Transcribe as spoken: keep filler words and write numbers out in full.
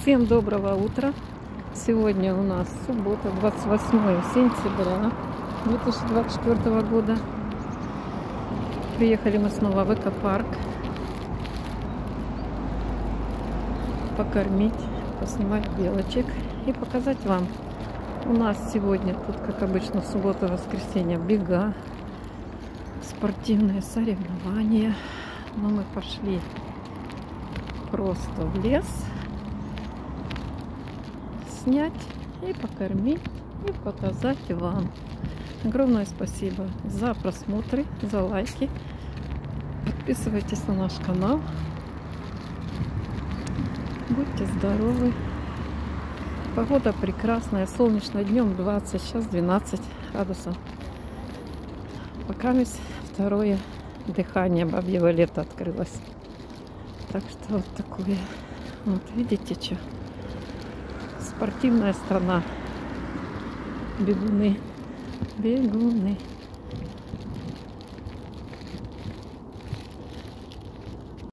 Всем доброго утра! Сегодня у нас суббота, двадцать восьмое сентября две тысячи двадцать четвёртого года. Приехали мы снова в экопарк покормить, поснимать белочек и показать вам. У нас сегодня тут, как обычно, в субботу и воскресенье, бега, спортивные соревнования. Но мы пошли просто в лес снять и покормить и показать вам. Огромное спасибо за просмотры, за лайки. Подписывайтесь на наш канал. Будьте здоровы. Погода прекрасная, солнечно, днем двадцать, сейчас двенадцать градусов. Пока второе дыхание бабьего лета открылось. Так что вот такое. Вот видите, что? Спортивная страна. Бегуны. Бегуны.